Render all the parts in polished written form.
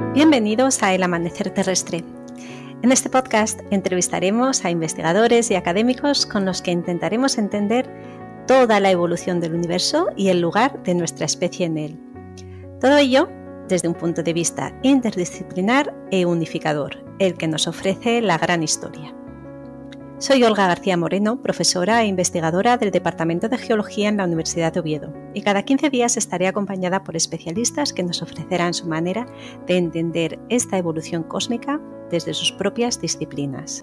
Bienvenidos a El Amanecer Terrestre. En este podcast entrevistaremos a investigadores y académicos con los que intentaremos entender toda la evolución del universo y el lugar de nuestra especie en él. Todo ello desde un punto de vista interdisciplinar e unificador, el que nos ofrece la gran historia. Soy Olga García Moreno, profesora e investigadora del Departamento de Geología en la Universidad de Oviedo, y cada 15 días estaré acompañada por especialistas que nos ofrecerán su manera de entender esta evolución cósmica desde sus propias disciplinas.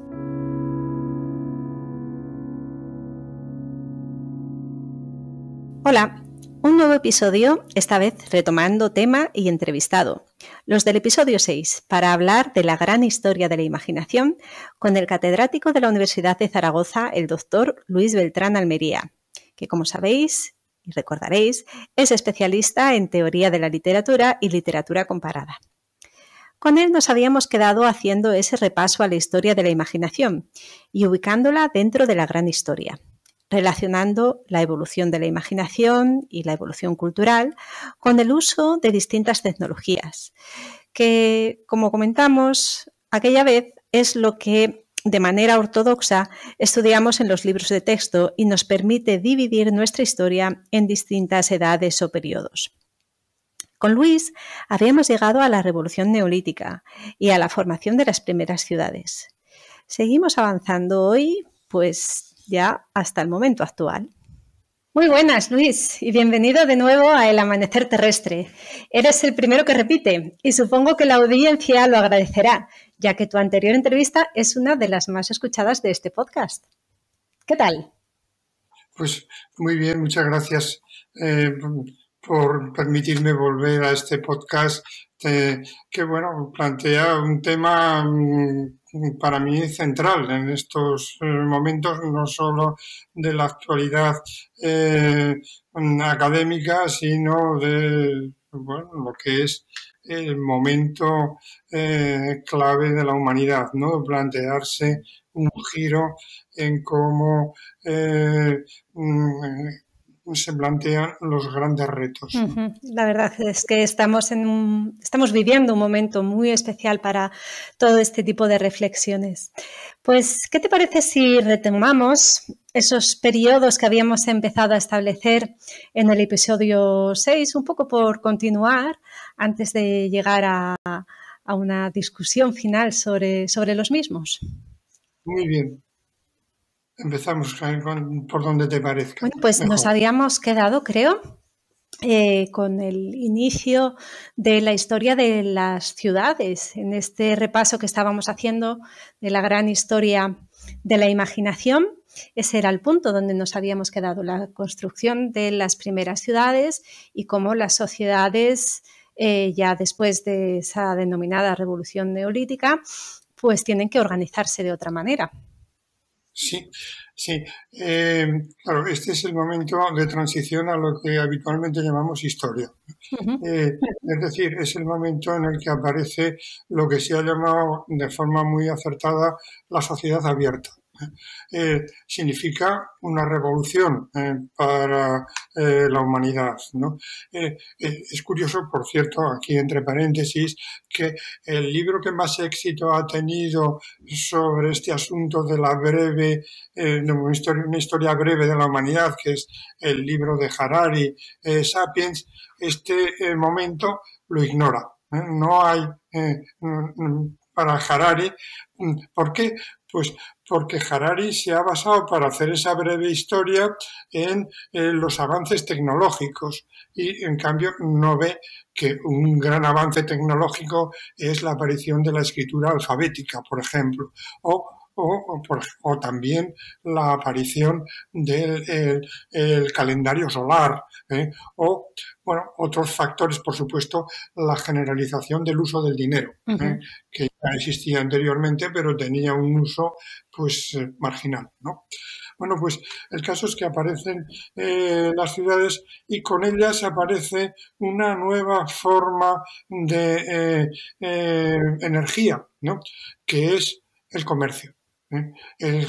Hola, un nuevo episodio, esta vez retomando tema y entrevistado. Los del episodio 6, para hablar de la gran historia de la imaginación con el catedrático de la Universidad de Zaragoza, el doctor Luis Beltrán Almería, que como sabéis y recordaréis, es especialista en teoría de la literatura y literatura comparada. Con él nos habíamos quedado haciendo ese repaso a la historia de la imaginación y ubicándola dentro de la gran historia, relacionando la evolución de la imaginación y la evolución cultural con el uso de distintas tecnologías, que, como comentamos aquella vez, es lo que de manera ortodoxa estudiamos en los libros de texto y nos permite dividir nuestra historia en distintas edades o periodos. Con Luis habíamos llegado a la Revolución Neolítica y a la formación de las primeras ciudades. Seguimos avanzando hoy, pues ya hasta el momento actual. Muy buenas, Luis, y bienvenido de nuevo a El Amanecer Terrestre. Eres el primero que repite y supongo que la audiencia lo agradecerá, ya que tu anterior entrevista es una de las más escuchadas de este podcast. ¿Qué tal? Pues muy bien, muchas gracias por permitirme volver a este podcast que, bueno, plantea un tema para mí central en estos momentos, no solo de la actualidad académica, sino de lo que es el momento clave de la humanidad, ¿no? Plantearse un giro en cómo se plantean los grandes retos. La verdad es que estamos viviendo un momento muy especial para todo este tipo de reflexiones. Pues, ¿qué te parece si retomamos esos periodos que habíamos empezado a establecer en el episodio 6, un poco por continuar antes de llegar a una discusión final sobre los mismos? Muy bien. Empezamos por donde te parezca. Bueno, pues mejor. Nos habíamos quedado, creo, con el inicio de la historia de las ciudades, en este repaso que estábamos haciendo de la gran historia de la imaginación. Ese era el punto donde nos habíamos quedado, la construcción de las primeras ciudades y cómo las sociedades, ya después de esa denominada revolución neolítica, pues tienen que organizarse de otra manera. Sí. Claro, este es el momento de transición a lo que habitualmente llamamos historia. Es decir, es el momento en el que aparece lo que se ha llamado de forma muy acertada la sociedad abierta. Significa una revolución para la humanidad, ¿no? Es curioso, por cierto, aquí entre paréntesis, que el libro que más éxito ha tenido sobre este asunto de la breve, una historia breve de la humanidad, que es el libro de Harari, Sapiens, este momento lo ignora. No hay para Harari. ¿Por qué? Pues porque Harari se ha basado para hacer esa breve historia en los avances tecnológicos y en cambio no ve que un gran avance tecnológico es la aparición de la escritura alfabética, por ejemplo, o también la aparición del calendario solar, o bueno, otros factores, por supuesto, la generalización del uso del dinero, que ya existía anteriormente, pero tenía un uso pues marginal, ¿no? Bueno, pues el caso es que aparecen las ciudades y con ellas aparece una nueva forma de energía, ¿no? Que es el comercio.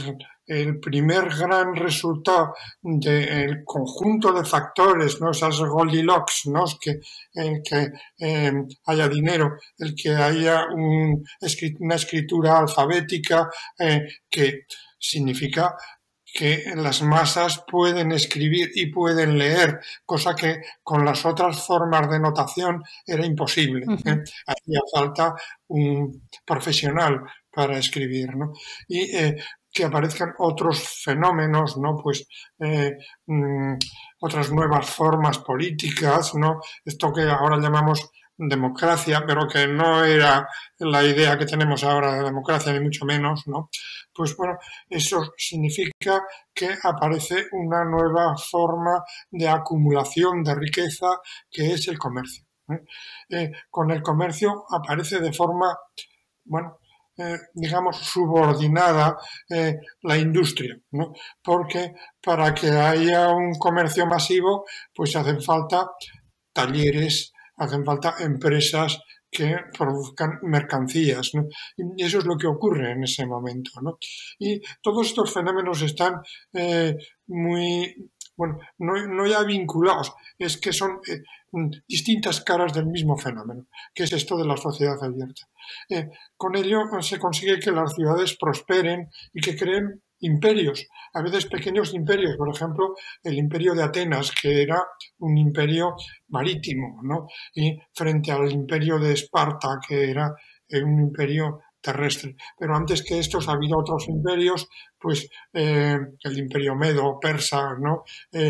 el primer gran resultado del conjunto de factores, ¿no? Esas Goldilocks, ¿no? El que haya dinero, el que haya una escritura alfabética, que significa que las masas pueden escribir y pueden leer, cosa que con las otras formas de notación era imposible. Hacía falta un profesional para escribir, ¿no? Y que aparezcan otros fenómenos, ¿no? Pues otras nuevas formas políticas, ¿no? Esto que ahora llamamos democracia, pero que no era la idea que tenemos ahora de democracia, ni mucho menos, ¿no? Pues bueno, eso significa que aparece una nueva forma de acumulación de riqueza, que es el comercio. Con el comercio aparece de forma, bueno, digamos, subordinada la industria, ¿no? Porque para que haya un comercio masivo, pues hacen falta talleres, hacen falta empresas que produzcan mercancías, ¿no? Y eso es lo que ocurre en ese momento, ¿no? Y todos estos fenómenos están muy, bueno, no ya vinculados, es que son distintas caras del mismo fenómeno, que es esto de la sociedad abierta. Con ello se consigue que las ciudades prosperen y que creen imperios, a veces pequeños imperios, por ejemplo, el imperio de Atenas, que era un imperio marítimo, ¿no? Y frente al imperio de Esparta, que era un imperio terrestre. Pero antes que estos ha habido otros imperios, pues el imperio medo, persa, ¿no?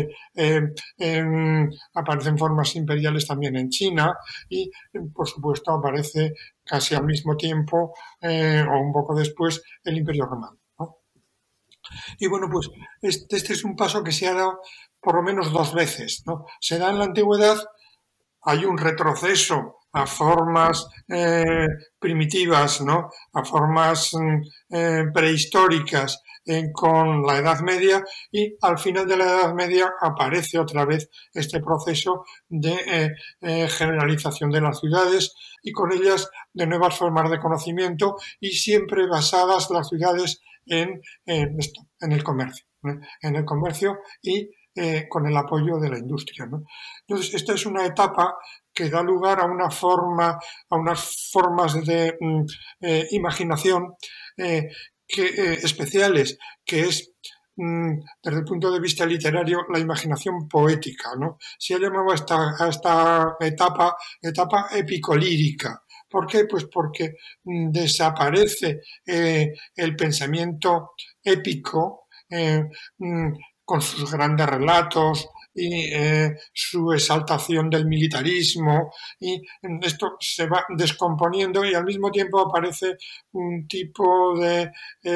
Aparecen formas imperiales también en China y, por supuesto, aparece casi al mismo tiempo o un poco después el imperio romano, ¿no? Y bueno, pues este es un paso que se ha dado por lo menos 2 veces, ¿no? Se da en la antigüedad, hay un retroceso a formas primitivas, ¿no? A formas prehistóricas con la Edad Media, y al final de la Edad Media aparece otra vez este proceso de generalización de las ciudades y con ellas de nuevas formas de conocimiento, y siempre basadas las ciudades en el comercio, ¿no? En el comercio y con el apoyo de la industria, ¿no? Entonces, esta es una etapa que da lugar a unas formas de imaginación especiales, que es, desde el punto de vista literario, la imaginación poética, ¿no? Se ha llamado a esta etapa epicolírica. ¿Por qué? Pues porque desaparece el pensamiento épico con sus grandes relatos y su exaltación del militarismo, y esto se va descomponiendo, y al mismo tiempo aparece un tipo de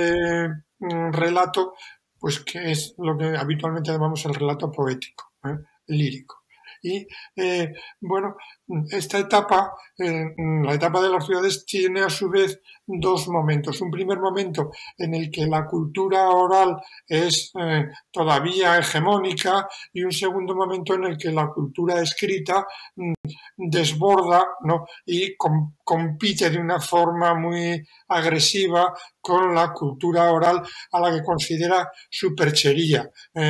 relato, pues que es lo que habitualmente llamamos el relato poético, lírico. Y bueno, esta etapa, la etapa de las ciudades, tiene a su vez 2 momentos. Un primer momento en el que la cultura oral es todavía hegemónica, y un segundo momento en el que la cultura escrita desborda, ¿no? Y compite de una forma muy agresiva con la cultura oral, a la que considera superchería,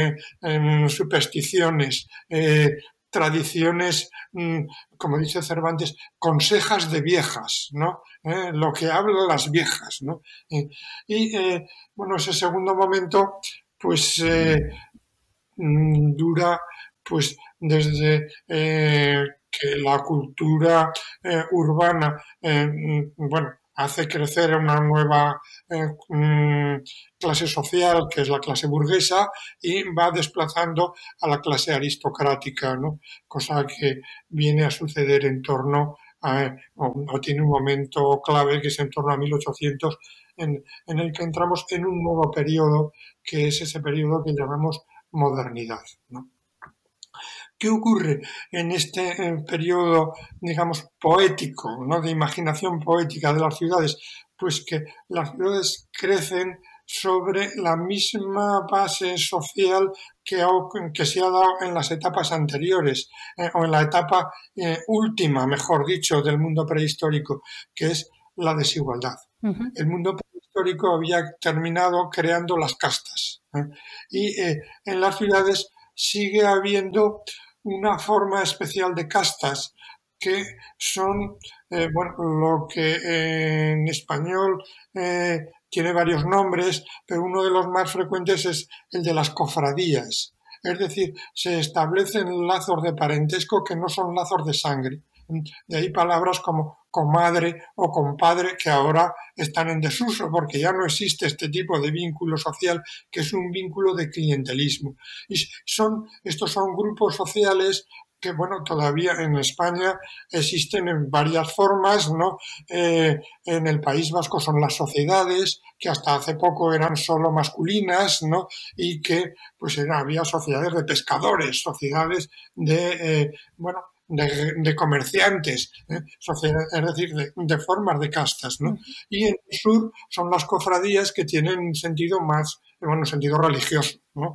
supersticiones, tradiciones, como dice Cervantes, consejas de viejas, ¿no? Lo que hablan las viejas, ¿no? Bueno, ese segundo momento, pues dura, pues desde que la cultura urbana, bueno, hace crecer una nueva clase social, que es la clase burguesa, y va desplazando a la clase aristocrática, ¿no? Cosa que viene a suceder en torno o tiene un momento clave, que es en torno a 1800, en el que entramos en un nuevo periodo, que es ese periodo que llamamos modernidad, ¿no? ¿Qué ocurre en este periodo, digamos, poético, ¿no? De imaginación poética de las ciudades? Pues que las ciudades crecen sobre la misma base social que se ha dado en las etapas anteriores, o en la etapa última, mejor dicho, del mundo prehistórico, que es la desigualdad. El mundo histórico había terminado creando las castas. Y en las ciudades sigue habiendo una forma especial de castas que son, bueno, lo que en español tiene varios nombres, pero uno de los más frecuentes es el de las cofradías. Es decir, se establecen lazos de parentesco que no son lazos de sangre. De ahí palabras como comadre o compadre que ahora están en desuso porque ya no existe este tipo de vínculo social que es un vínculo de clientelismo. Y estos son grupos sociales que, bueno, todavía en España existen en varias formas, ¿no? En el País Vasco son las sociedades, que hasta hace poco eran solo masculinas, ¿no? Y que, pues, había sociedades de pescadores, sociedades de, bueno, de comerciantes, es decir, de formas de castas, ¿no? Y en el sur son las cofradías que tienen un sentido más, bueno, sentido religioso, ¿no?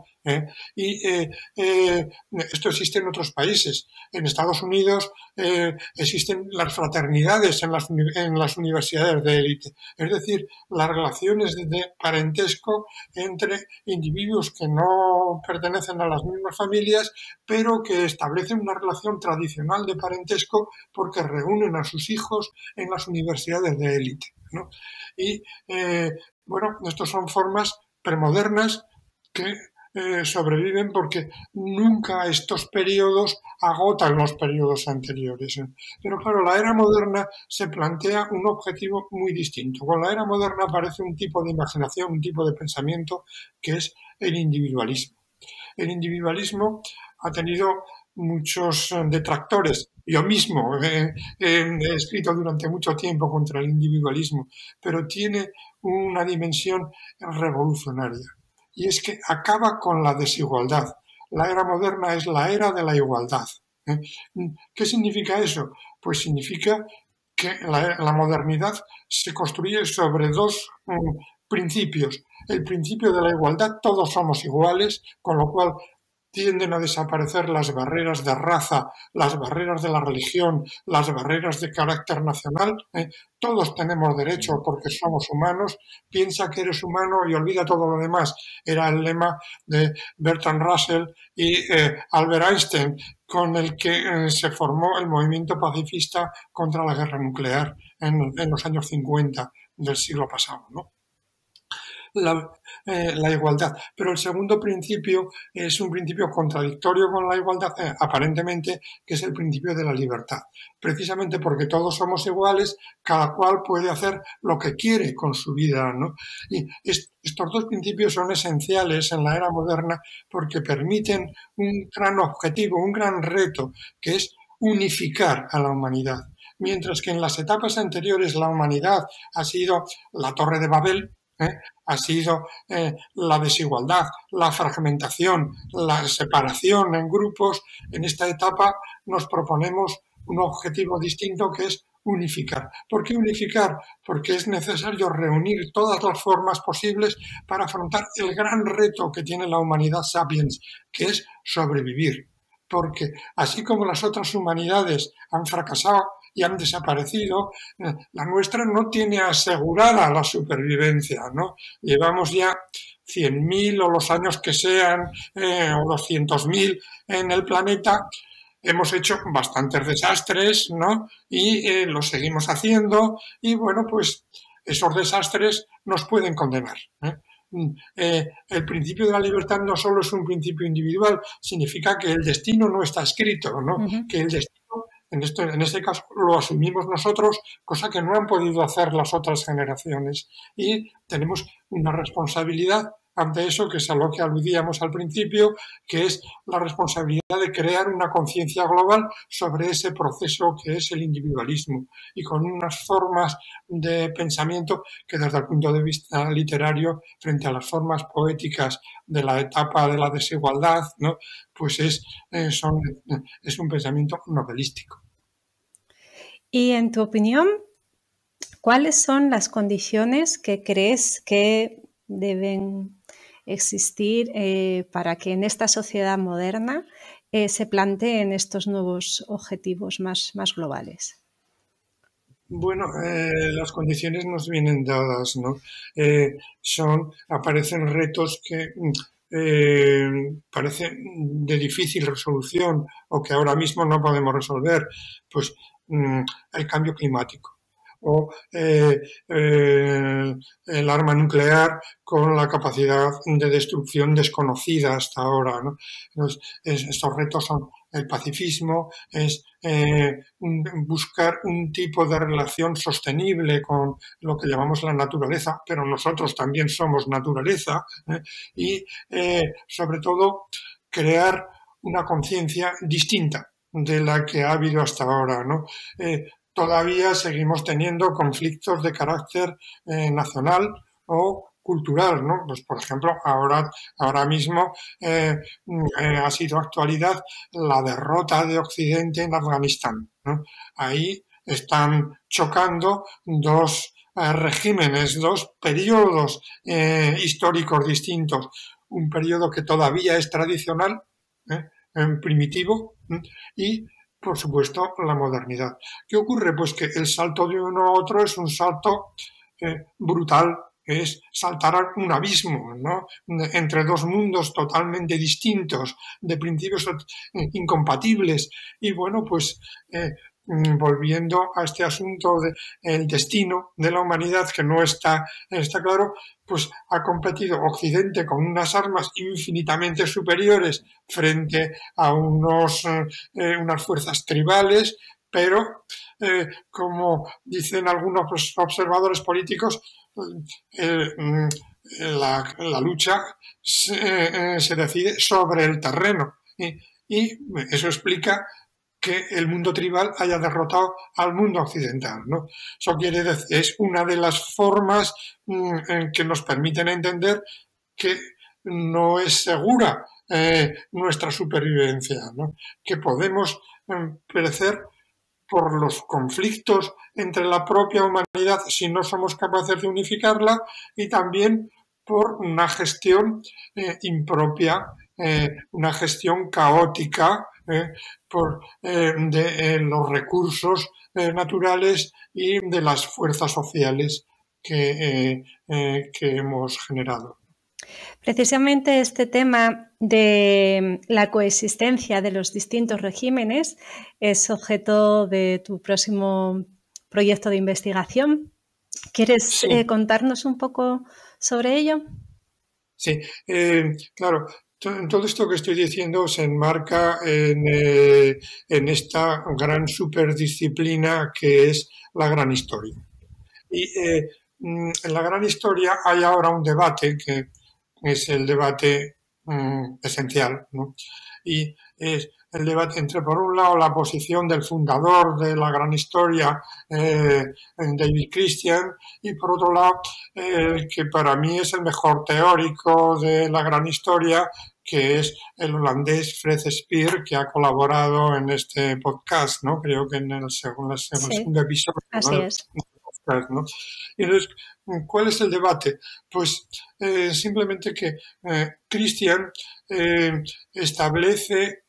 Esto existe en otros países. En Estados Unidos existen las fraternidades en las universidades de élite. Es decir, las relaciones de parentesco entre individuos que no pertenecen a las mismas familias, pero que establecen una relación tradicional de parentesco porque reúnen a sus hijos en las universidades de élite, ¿no? Y, bueno, estas son formas premodernas que sobreviven porque nunca estos periodos agotan los periodos anteriores. Pero claro, la era moderna se plantea un objetivo muy distinto. Con la era moderna aparece un tipo de imaginación, un tipo de pensamiento que es el individualismo. El individualismo ha tenido muchos detractores. Yo mismo he escrito durante mucho tiempo contra el individualismo, pero tiene una dimensión revolucionaria. Y es que acaba con la desigualdad. La era moderna es la era de la igualdad. ¿Qué significa eso? Pues significa que la modernidad se construye sobre dos principios. El principio de la igualdad, todos somos iguales, con lo cual tienden a desaparecer las barreras de raza, las barreras de la religión, las barreras de carácter nacional. Todos tenemos derecho porque somos humanos. Piensa que eres humano y olvida todo lo demás. Era el lema de Bertrand Russell y Albert Einstein, con el que se formó el movimiento pacifista contra la guerra nuclear en los años 50 del siglo pasado, ¿no? La igualdad. Pero el segundo principio es un principio contradictorio con la igualdad, aparentemente, que es el principio de la libertad. Precisamente porque todos somos iguales, cada cual puede hacer lo que quiere con su vida, ¿no? Y estos dos principios son esenciales en la era moderna porque permiten un gran objetivo, un gran reto, que es unificar a la humanidad. Mientras que en las etapas anteriores la humanidad ha sido la Torre de Babel, ha sido la desigualdad, la fragmentación, la separación en grupos. En esta etapa nos proponemos un objetivo distinto que es unificar. ¿Por qué unificar? Porque es necesario reunir todas las formas posibles para afrontar el gran reto que tiene la humanidad sapiens, que es sobrevivir. Porque así como las otras humanidades han fracasado y han desaparecido, la nuestra no tiene asegurada la supervivencia, ¿no? Llevamos ya 100.000 o los años que sean, o 200.000 en el planeta. Hemos hecho bastantes desastres, ¿no? Y lo seguimos haciendo y, bueno, pues esos desastres nos pueden condenar, el principio de la libertad no solo es un principio individual, significa que el destino no está escrito, ¿no? Que el destino, en este caso, lo asumimos nosotros, cosa que no han podido hacer las otras generaciones. Y tenemos una responsabilidad ante eso, que es a lo que aludíamos al principio, que es la responsabilidad de crear una conciencia global sobre ese proceso que es el individualismo y con unas formas de pensamiento que desde el punto de vista literario, frente a las formas poéticas de la etapa de la desigualdad, ¿no? Pues es un pensamiento novelístico. Y en tu opinión, ¿cuáles son las condiciones que crees que deben existir para que en esta sociedad moderna se planteen estos nuevos objetivos más globales? Bueno, las condiciones nos vienen dadas, ¿no? Aparecen retos que parecen de difícil resolución o que ahora mismo no podemos resolver, pues el cambio climático o el arma nuclear con la capacidad de destrucción desconocida hasta ahora, ¿no? Entonces, estos retos son el pacifismo, es buscar un tipo de relación sostenible con lo que llamamos la naturaleza, pero nosotros también somos naturaleza, y sobre todo crear una conciencia distinta de la que ha habido hasta ahora, ¿no? Todavía seguimos teniendo conflictos de carácter nacional o cultural, ¿no? Pues, por ejemplo, ahora mismo ha sido actualidad la derrota de Occidente en Afganistán, ¿no? Ahí están chocando dos regímenes, dos periodos históricos distintos. Un periodo que todavía es tradicional, primitivo, y por supuesto, la modernidad. ¿Qué ocurre? Pues que el salto de uno a otro es un salto brutal, es saltar a un abismo, ¿no? Entre dos mundos totalmente distintos, de principios incompatibles. Y bueno, pues volviendo a este asunto del destino de la humanidad, que no está claro, pues ha competido Occidente con unas armas infinitamente superiores frente a unas fuerzas tribales, pero como dicen algunos observadores políticos, la lucha se decide sobre el terreno, y eso explica que el mundo tribal haya derrotado al mundo occidental, ¿no? Eso quiere decir, es una de las formas que nos permiten entender que no es segura nuestra supervivencia, ¿no? Que podemos perecer por los conflictos entre la propia humanidad si no somos capaces de unificarla, y también por una gestión impropia, una gestión caótica de los recursos naturales y de las fuerzas sociales que hemos generado. Precisamente este tema de la coexistencia de los distintos regímenes es objeto de tu próximo proyecto de investigación. ¿Quieres contarnos un poco sobre ello? Sí, claro. Todo esto que estoy diciendo se enmarca en esta gran superdisciplina que es la gran historia. Y en la gran historia hay ahora un debate que es el debate esencial, ¿no? Y es el debate entre, por un lado, la posición del fundador de la gran historia, David Christian, y por otro lado, el que para mí es el mejor teórico de la gran historia, que es el holandés Fred Speer, que ha colaborado en este podcast, ¿no? Creo que en el segundo episodio. Así es. ¿No? Y entonces, ¿cuál es el debate? Pues simplemente que Christian establece,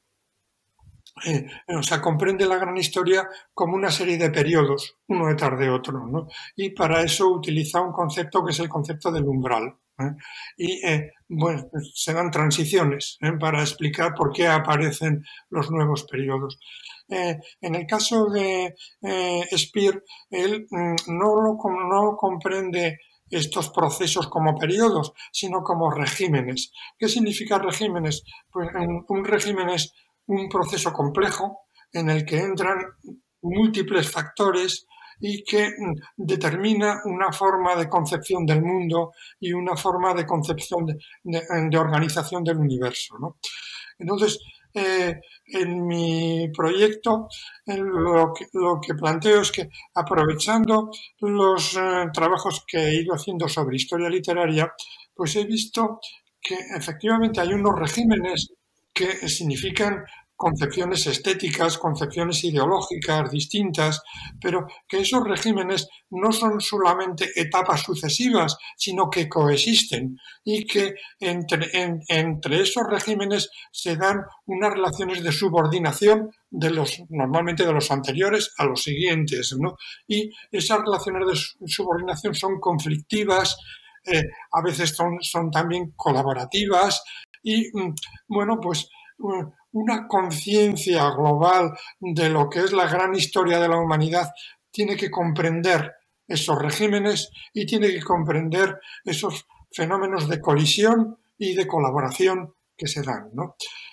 o sea, comprende la gran historia como una serie de periodos, uno detrás de otro, ¿no? Y para eso utiliza un concepto que es el concepto del umbral. Y bueno, se dan transiciones para explicar por qué aparecen los nuevos periodos. En el caso de Speer, él no comprende estos procesos como periodos, sino como regímenes. ¿Qué significa regímenes? Pues un régimen es un proceso complejo en el que entran múltiples factores y que determina una forma de concepción del mundo y una forma de concepción de organización del universo, ¿no? Entonces, en mi proyecto lo que planteo es que, aprovechando los trabajos que he ido haciendo sobre historia literaria, pues he visto que efectivamente hay unos regímenes que significan concepciones estéticas, concepciones ideológicas distintas, pero que esos regímenes no son solamente etapas sucesivas, sino que coexisten y que entre esos regímenes se dan unas relaciones de subordinación normalmente de los anteriores a los siguientes, ¿no? Y esas relaciones de subordinación son conflictivas, a veces son también colaborativas y, bueno, pues una conciencia global de lo que es la gran historia de la humanidad tiene que comprender esos regímenes y tiene que comprender esos fenómenos de colisión y de colaboración que se dan, ¿no?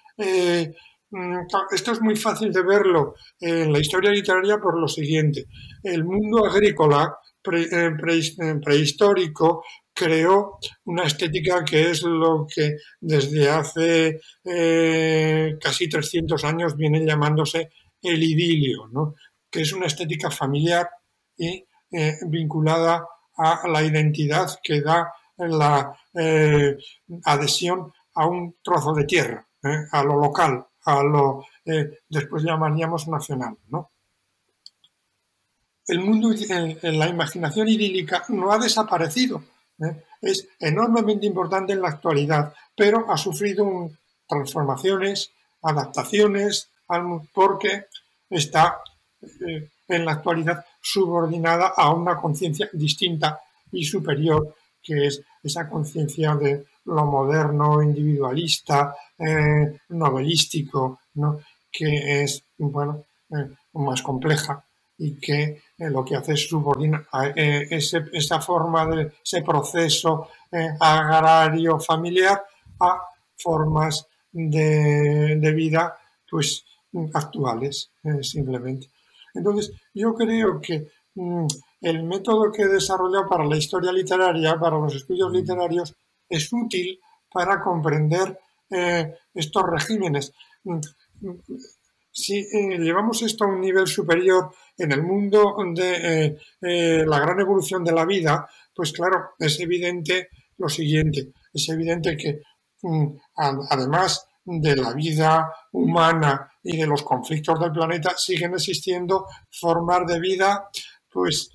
Esto es muy fácil de verlo en la historia literaria por lo siguiente. El mundo agrícola prehistórico creó una estética que es lo que desde hace casi 300 años viene llamándose el idilio, ¿no? Que es una estética familiar y vinculada a la identidad que da la adhesión a un trozo de tierra, a lo local, a lo después llamaríamos nacional, ¿no? El mundo, la imaginación idílica no ha desaparecido, es enormemente importante en la actualidad, pero ha sufrido transformaciones, adaptaciones, porque está en la actualidad subordinada a una conciencia distinta y superior, que es esa conciencia de lo moderno, individualista, novelístico, ¿no? Que es, bueno, más compleja y que lo que hace es subordinar esa forma de ese proceso agrario familiar a formas de vida pues actuales, simplemente. Entonces, yo creo que el método que he desarrollado para la historia literaria, para los estudios literarios, es útil para comprender estos regímenes. Si llevamos esto a un nivel superior en el mundo de la gran evolución de la vida, pues claro, es evidente lo siguiente, es evidente que además de la vida humana y de los conflictos del planeta, siguen existiendo formas de vida pues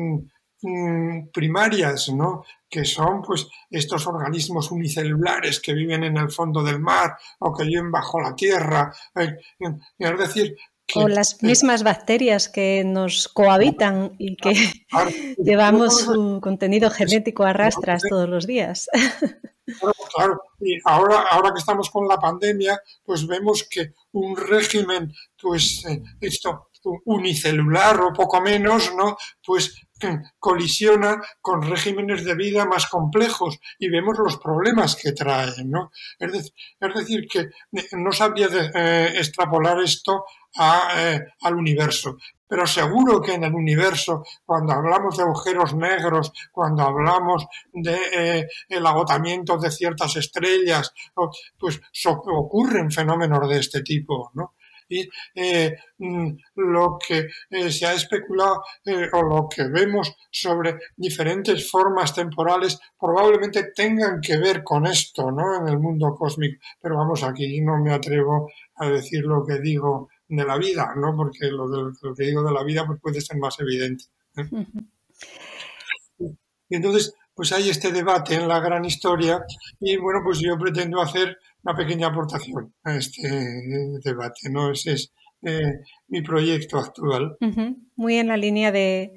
primarias, ¿no? Que son pues estos organismos unicelulares que viven en el fondo del mar o que viven bajo la tierra, es decir, o las mismas bacterias que nos cohabitan y que llevamos su contenido genético a rastras todos los días. Claro, y ahora que estamos con la pandemia, pues vemos que un régimen, pues unicelular o poco menos, ¿no? Pues colisiona con regímenes de vida más complejos y vemos los problemas que traen, ¿no? Es decir, que no sabría extrapolar esto al universo. Pero seguro que en el universo, cuando hablamos de agujeros negros, cuando hablamos de el agotamiento de ciertas estrellas, pues ocurren fenómenos de este tipo, ¿no? Y lo que se ha especulado o lo que vemos sobre diferentes formas temporales probablemente tengan que ver con esto, ¿no? En el mundo cósmico. Pero vamos, aquí no me atrevo a decir lo que digo de la vida, ¿no? Porque lo que digo de la vida pues puede ser más evidente, ¿eh? Y entonces, pues hay este debate en la gran historia y bueno, pues yo pretendo hacer una pequeña aportación a este debate, ¿no? Ese es mi proyecto actual. Muy en la línea de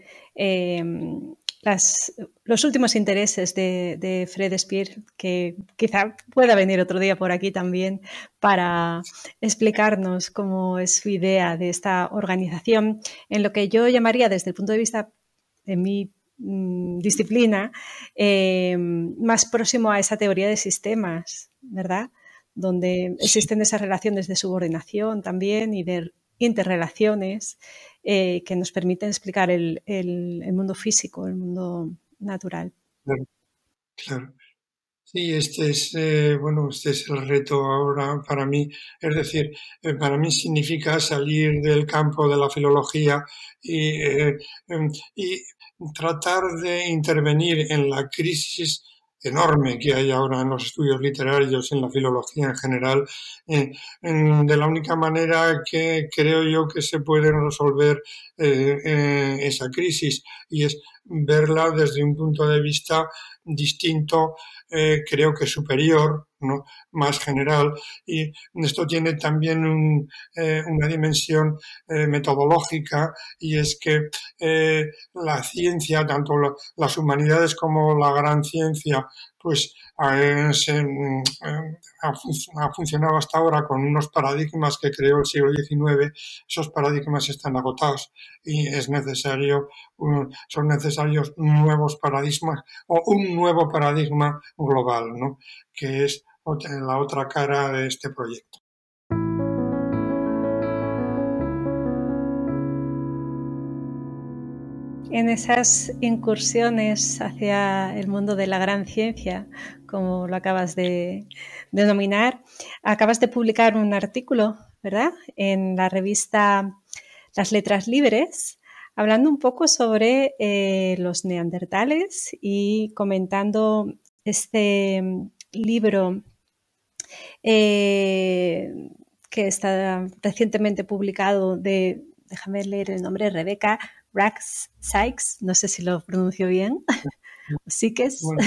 los últimos intereses de Fred Spear, que quizá pueda venir otro día por aquí también para explicarnos cómo es su idea de esta organización, en lo que yo llamaría desde el punto de vista de mi disciplina más próximo a esa teoría de sistemas, ¿verdad? Donde existen esas relaciones de subordinación también y de interrelaciones que nos permiten explicar el mundo físico, el mundo natural. Claro. Sí, este es el reto ahora para mí. Es decir, para mí significa salir del campo de la filología y tratar de intervenir en la crisis enorme que hay ahora en los estudios literarios, en la filología en general, de la única manera que creo yo que se puede resolver esa crisis, y es verla desde un punto de vista distinto, creo que superior, ¿no? Más general, y esto tiene también una dimensión metodológica, y es que la ciencia, tanto las humanidades como la gran ciencia, pues ha funcionado hasta ahora con unos paradigmas que creó el siglo XIX. Esos paradigmas están agotados y son necesarios nuevos paradigmas, o un nuevo paradigma global, ¿no? Que es la otra cara de este proyecto. En esas incursiones hacia el mundo de la gran ciencia, como lo acabas de denominar, acabas de publicar un artículo, ¿verdad?, en la revista Las Letras Libres, hablando un poco sobre los neandertales y comentando este libro que está recientemente publicado déjame leer el nombre, Rebecca Sykes, no sé si lo pronuncio bien, Sykes. Bueno,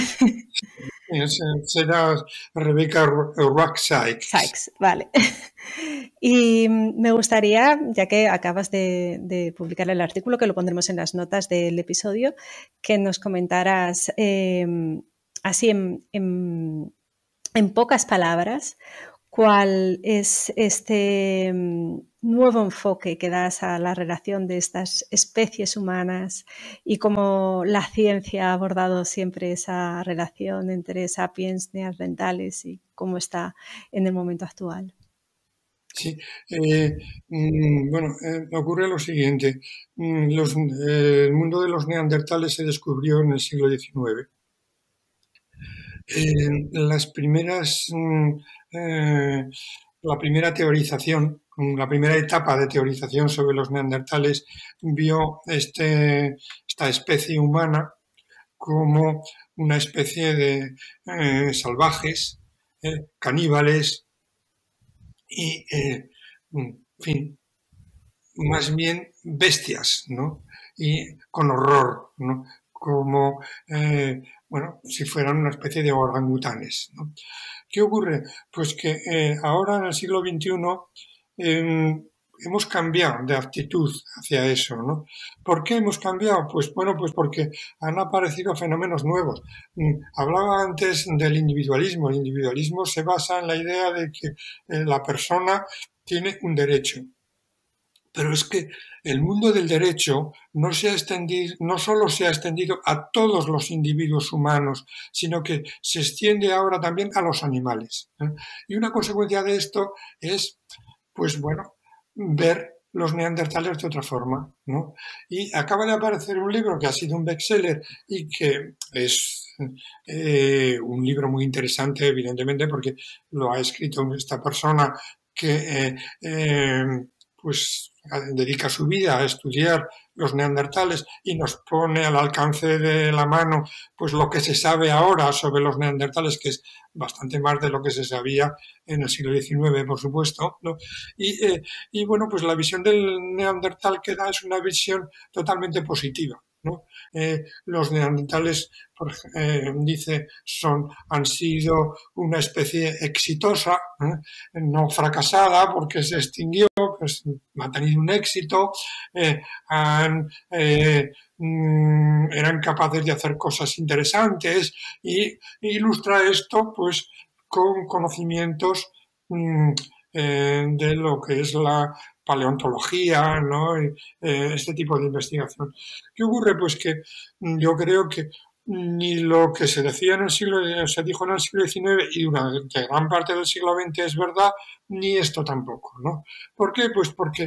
será Rebecca Sykes. Sykes, vale. Y me gustaría, ya que acabas de publicar el artículo, que lo pondremos en las notas del episodio, que nos comentaras así en pocas palabras, cuál es este nuevo enfoque que das a la relación de estas especies humanas y cómo la ciencia ha abordado siempre esa relación entre sapiens, neandertales, y cómo está en el momento actual. Sí, bueno, ocurre lo siguiente. El mundo de los neandertales se descubrió en el siglo XIX. Las primeras, la primera teorización, la primera etapa de teorización sobre los neandertales vio esta especie humana como una especie de salvajes, caníbales y, en fin, más bien bestias, ¿no? Y con horror, ¿no? Como, bueno, si fueran una especie de orangutanes, ¿no? ¿Qué ocurre? Pues que ahora en el siglo XXI hemos cambiado de actitud hacia eso, ¿no? ¿Por qué hemos cambiado? Pues bueno, pues porque han aparecido fenómenos nuevos. Hablaba antes del individualismo. El individualismo se basa en la idea de que la persona tiene un derecho. Pero es que el mundo del derecho no solo se ha extendido a todos los individuos humanos, sino que se extiende ahora también a los animales. Y una consecuencia de esto es, pues bueno, ver los neandertales de otra forma, ¿no? Y acaba de aparecer un libro que ha sido un bestseller y que es un libro muy interesante, evidentemente, porque lo ha escrito esta persona que pues dedica su vida a estudiar los neandertales y nos pone al alcance de la mano pues lo que se sabe ahora sobre los neandertales, que es bastante más de lo que se sabía en el siglo XIX, por supuesto, ¿no? Y bueno, pues la visión del neandertal que da es una visión totalmente positiva, ¿no? Los neandertales, dice, han sido una especie exitosa, no fracasada porque se extinguió, pues ha tenido un éxito, eran capaces de hacer cosas interesantes, y ilustra esto pues con conocimientos de lo que es la paleontología, ¿no? Este tipo de investigación. ¿Qué ocurre? Pues que yo creo que ni lo que se decía se dijo en el siglo XIX y durante gran parte del siglo XX es verdad, ni esto tampoco, ¿no? ¿Por qué? Pues porque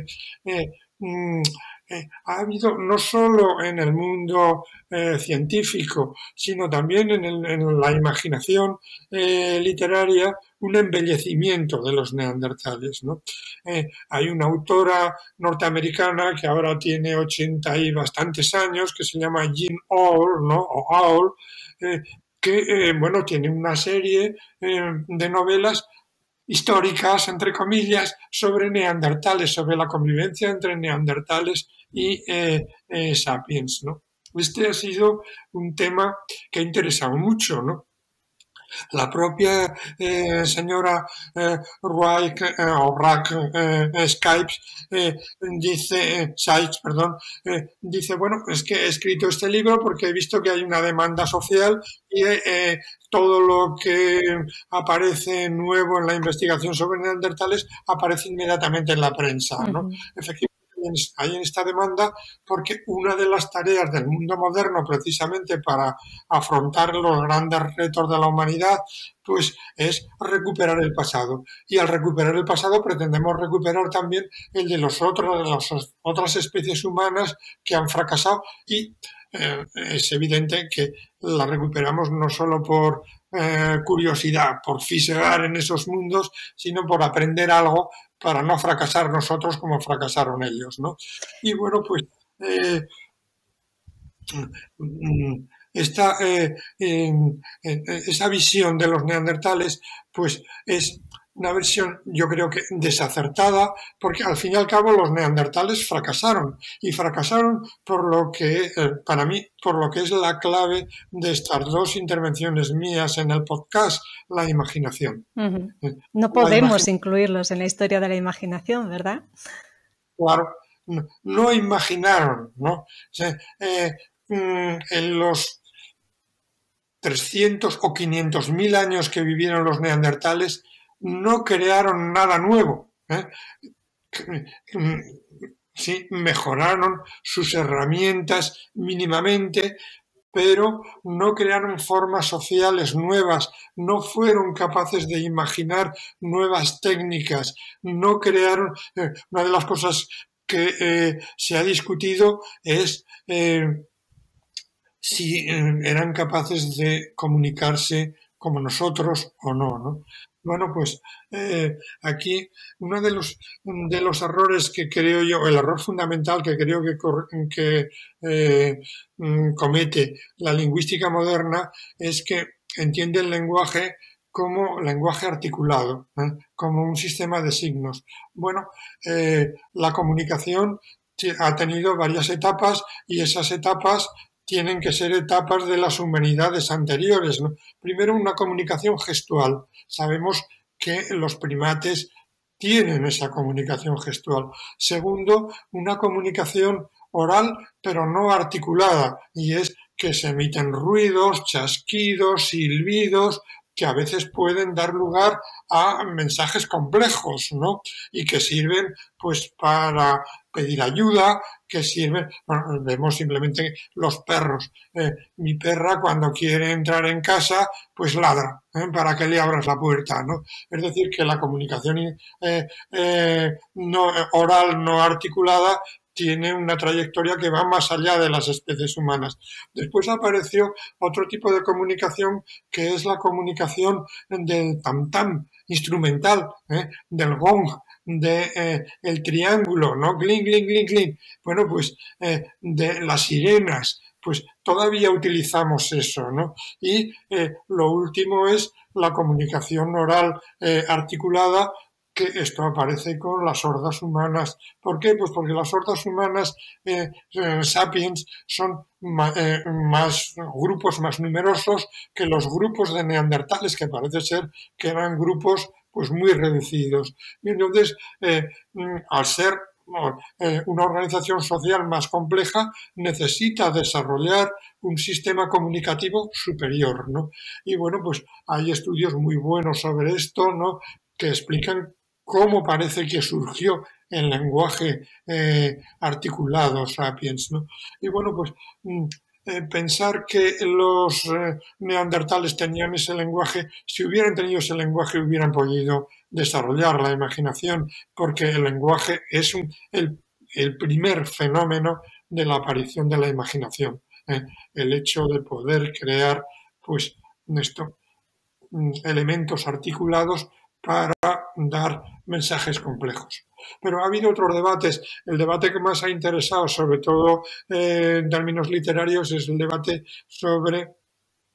ha habido no solo en el mundo científico, sino también en la imaginación literaria, un embellecimiento de los neandertales, ¿no? Hay una autora norteamericana que ahora tiene 80 y bastantes años, que se llama Jean Auel, ¿no? O Auel, que, bueno, tiene una serie de novelas históricas, entre comillas, sobre neandertales, sobre la convivencia entre neandertales y sapiens, ¿no? Este ha sido un tema que ha interesado mucho, ¿no? La propia señora Ruick o Rack Sykes dice, bueno, es que he escrito este libro porque he visto que hay una demanda social y todo lo que aparece nuevo en la investigación sobre neandertales aparece inmediatamente en la prensa, ¿no? Efectivamente, hay en esta demanda porque una de las tareas del mundo moderno precisamente para afrontar los grandes retos de la humanidad pues es recuperar el pasado y al recuperar el pasado pretendemos recuperar también el de las otras especies humanas que han fracasado y es evidente que la recuperamos no solo por curiosidad, por fisear en esos mundos, sino por aprender algo para no fracasar nosotros como fracasaron ellos, ¿no? Y bueno, pues esta, esa visión de los neandertales pues es una versión yo creo que desacertada porque al fin y al cabo los neandertales fracasaron y fracasaron por lo que para mí por lo que es la clave de estas dos intervenciones mías en el podcast, la imaginación. No podemos incluirlos en la historia de la imaginación, ¿verdad? Claro, no imaginaron, ¿no? O sea, en los 300 o 500.000 años que vivieron los neandertales, no crearon nada nuevo. Sí, mejoraron sus herramientas mínimamente, pero no crearon formas sociales nuevas, no fueron capaces de imaginar nuevas técnicas, no crearon... una de las cosas que se ha discutido es si eran capaces de comunicarse como nosotros o no, ¿no? Bueno, pues aquí uno de los errores que creo yo, el error fundamental que creo que comete la lingüística moderna es que entiende el lenguaje como lenguaje articulado, como un sistema de signos. Bueno, la comunicación ha tenido varias etapas y esas etapas tienen que ser etapas de las humanidades anteriores, ¿no? Primero, una comunicación gestual. Sabemos que los primates tienen esa comunicación gestual. Segundo, una comunicación oral, pero no articulada, y es que se emiten ruidos, chasquidos, silbidos, que a veces pueden dar lugar a mensajes complejos, ¿no? Y que sirven, pues, para pedir ayuda, que sirven, bueno, vemos simplemente los perros. Mi perra cuando quiere entrar en casa, pues ladra, para que le abras la puerta, ¿no? Es decir, que la comunicación no, oral no articulada tiene una trayectoria que va más allá de las especies humanas. Después apareció otro tipo de comunicación que es la comunicación del tam-tam instrumental, del gong, el triángulo, ¿no? Clink, clink, clink, clink. Bueno, pues de las sirenas, pues todavía utilizamos eso, ¿no? Y lo último es la comunicación oral articulada, que esto aparece con las hordas humanas. ¿Por qué? Pues porque las hordas humanas sapiens son grupos más numerosos que los grupos de neandertales, que parece ser que eran grupos pues muy reducidos. Y entonces, al ser una organización social más compleja, necesita desarrollar un sistema comunicativo superior, ¿no? Y bueno, pues hay estudios muy buenos sobre esto, ¿no? Que explican cómo parece que surgió el lenguaje articulado sapiens, ¿no? Y bueno, pues pensar que los neandertales tenían ese lenguaje, si hubieran tenido ese lenguaje hubieran podido desarrollar la imaginación, porque el lenguaje es el primer fenómeno de la aparición de la imaginación, el hecho de poder crear pues elementos articulados para dar mensajes complejos. Pero ha habido otros debates. El debate que más ha interesado, sobre todo en términos literarios, es el debate sobre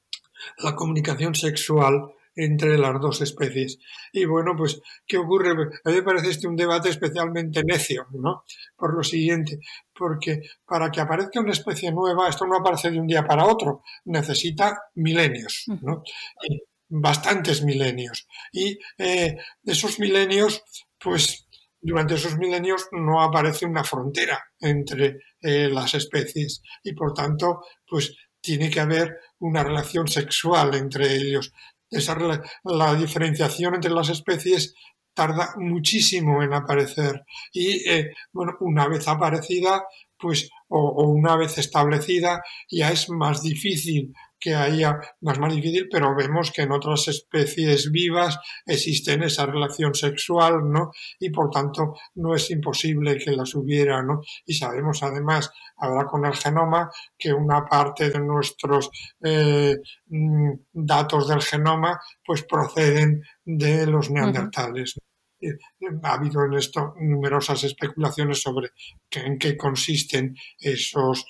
la comunicación sexual entre las dos especies. Y bueno, pues, ¿qué ocurre? A mí me parece este un debate especialmente necio, ¿no? Por lo siguiente, porque para que aparezca una especie nueva, esto no aparece de un día para otro, necesita milenios, ¿no? Y bastantes milenios. Y esos milenios, pues, durante esos milenios no aparece una frontera entre las especies y por tanto, pues tiene que haber una relación sexual entre ellos. La diferenciación entre las especies tarda muchísimo en aparecer y bueno, una vez aparecida, pues o una vez establecida, ya es más difícil que haya, no es más difícil, pero vemos que en otras especies vivas existen esa relación sexual, ¿no? Y por tanto no es imposible que las hubiera, ¿no? Y sabemos además, ahora con el genoma, que una parte de nuestros datos del genoma pues proceden de los neandertales. Ha habido en esto numerosas especulaciones sobre en qué consisten esos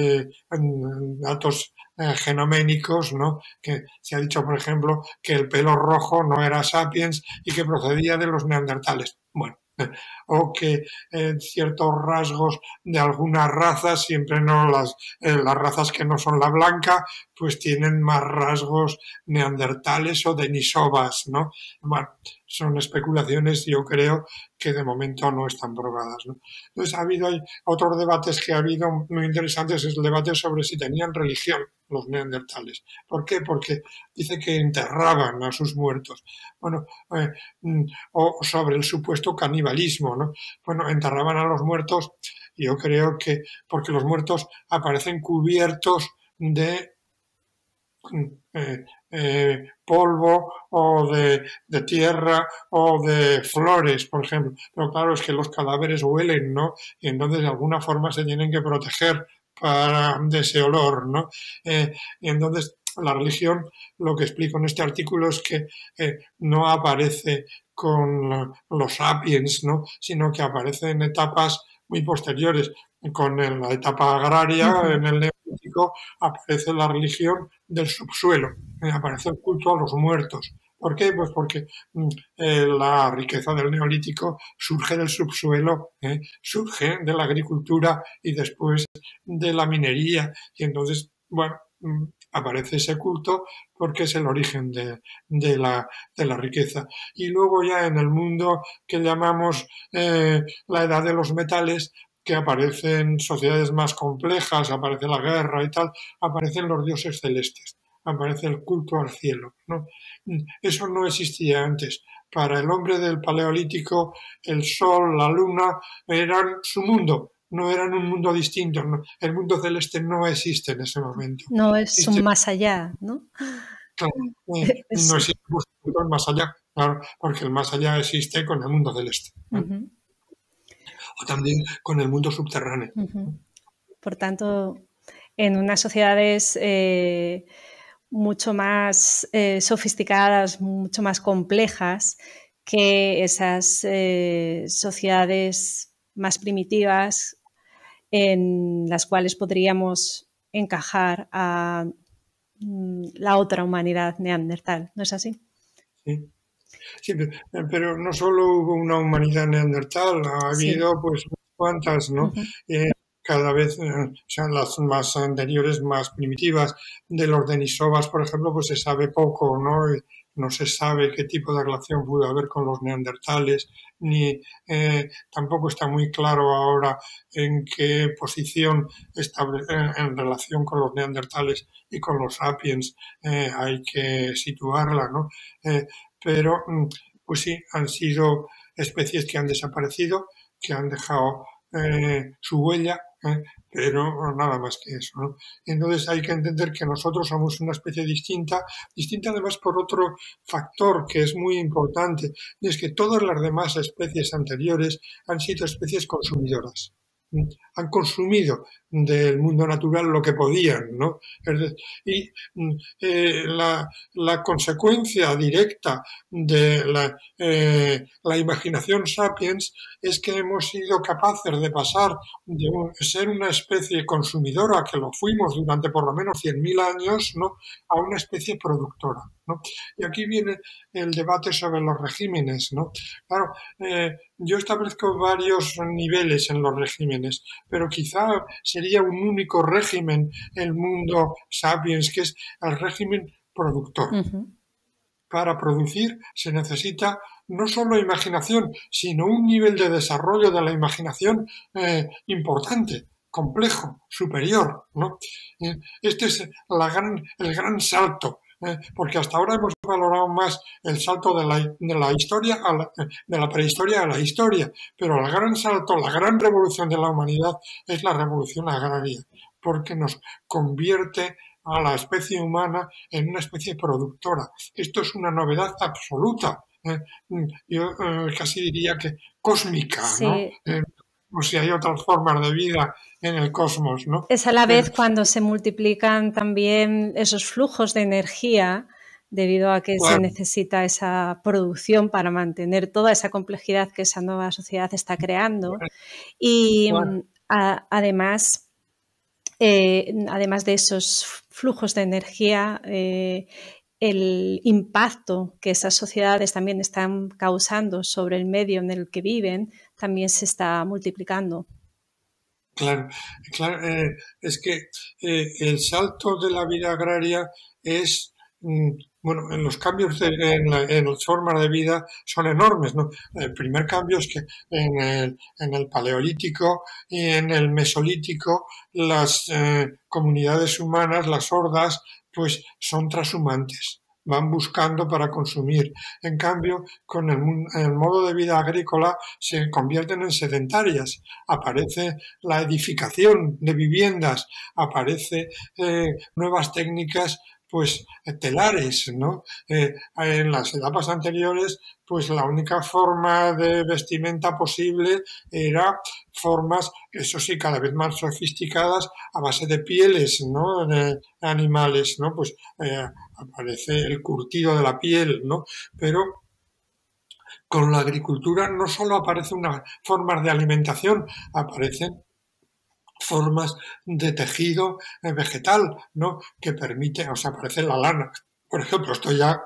datos genoménicos, ¿no? Que se ha dicho, por ejemplo, que el pelo rojo no era sapiens y que procedía de los neandertales. Bueno, o que ciertos rasgos de algunas razas, siempre no las razas que no son la blanca, pues tienen más rasgos neandertales o denisovas, ¿no? Bueno, son especulaciones, yo creo, que de momento no están probadas, ¿no? Entonces, hay otros debates que ha habido muy interesantes, es el debate sobre si tenían religión los neandertales. ¿Por qué? Porque dice que enterraban a sus muertos. Bueno, o sobre el supuesto canibalismo, ¿no? Bueno, enterraban a los muertos, yo creo que porque los muertos aparecen cubiertos de polvo o de tierra o de flores, por ejemplo. Pero claro, es que los cadáveres huelen, ¿no? Y entonces de alguna forma se tienen que proteger de ese olor, ¿no? Y entonces la religión, lo que explico en este artículo es que no aparece con los sapiens, ¿no? Sino que aparece en etapas muy posteriores. Con la etapa agraria, en el Neolítico, aparece la religión del subsuelo, aparece el culto a los muertos. ¿Por qué? Pues porque la riqueza del Neolítico surge del subsuelo, surge de la agricultura y después de la minería. Y entonces, bueno, aparece ese culto porque es el origen de la riqueza. Y luego ya en el mundo que llamamos la edad de los metales, que aparecen sociedades más complejas, aparece la guerra y tal, aparecen los dioses celestes, aparece el culto al cielo, ¿no? Eso no existía antes. Para el hombre del Paleolítico, el sol, la luna, eran su mundo, no eran un mundo distinto. No. El mundo celeste no existe en ese momento. No es existe un más allá, ¿no? Claro, no existe un más allá, claro, porque el más allá existe con el mundo celeste. O también con el mundo subterráneo. Por tanto, en unas sociedades mucho más sofisticadas, mucho más complejas que esas sociedades más primitivas en las cuales podríamos encajar a la otra humanidad neandertal, ¿no es así? Sí. Sí, pero no solo hubo una humanidad neandertal, ha habido pues unas cuantas, ¿no? Cada vez, o sea, las más anteriores, más primitivas, de los denisovas, por ejemplo, pues se sabe poco, ¿no? No se sabe qué tipo de relación pudo haber con los neandertales, ni tampoco está muy claro ahora en qué posición en relación con los neandertales y con los sapiens hay que situarla, ¿no? Pero pues sí, han sido especies que han desaparecido, que han dejado su huella, pero nada más que eso, ¿no? Entonces hay que entender que nosotros somos una especie distinta además por otro factor que es muy importante, y es que todas las demás especies anteriores han sido especies consumidoras. han consumido del mundo natural lo que podían, ¿no? Y la consecuencia directa de la imaginación sapiens es que hemos sido capaces de pasar de ser una especie consumidora, que lo fuimos durante por lo menos 100.000 años, ¿no?, a una especie productora, ¿no? Y aquí viene el debate sobre los regímenes, ¿no? Claro, yo establezco varios niveles en los regímenes, pero quizá sería un único régimen el mundo sapiens, que es el régimen productor. Ujú. Para producir se necesita no solo imaginación, sino un nivel de desarrollo de la imaginación importante, complejo, superior, ¿no? Este es el gran salto, porque hasta ahora hemos valorado más el salto de la historia de la prehistoria a la historia, pero el gran salto, la gran revolución de la humanidad es la revolución agraria, porque nos convierte a la especie humana en una especie productora. Esto es una novedad absoluta. Yo casi diría que cósmica, ¿no? Sí, O si hay otras formas de vida en el cosmos, ¿no? es a la vez cuando se multiplican también esos flujos de energía debido a que se Claro, necesita esa producción para mantener toda esa complejidad que esa nueva sociedad está creando. Y claro. además, además de esos flujos de energía, el impacto que esas sociedades también están causando sobre el medio en el que viven también se está multiplicando. Claro, claro, es que el salto de la vida agraria es, bueno, en los cambios en las formas de vida son enormes, ¿no? El primer cambio es que en el paleolítico y en el mesolítico las comunidades humanas, las hordas, pues son trashumantes. Van buscando para consumir. En cambio, con el modo de vida agrícola se convierten en sedentarias. Aparece la edificación de viviendas, aparece nuevas técnicas pues telares, ¿no? En las etapas anteriores, pues la única forma de vestimenta posible era formas, eso sí, cada vez más sofisticadas, a base de pieles, ¿no?, de animales, ¿no? Pues aparece el curtido de la piel, ¿no? Pero con la agricultura no solo aparecen unas formas de alimentación, aparecen formas de tejido vegetal, ¿no?, que permite, o sea, aparece la lana. Por ejemplo, esto ya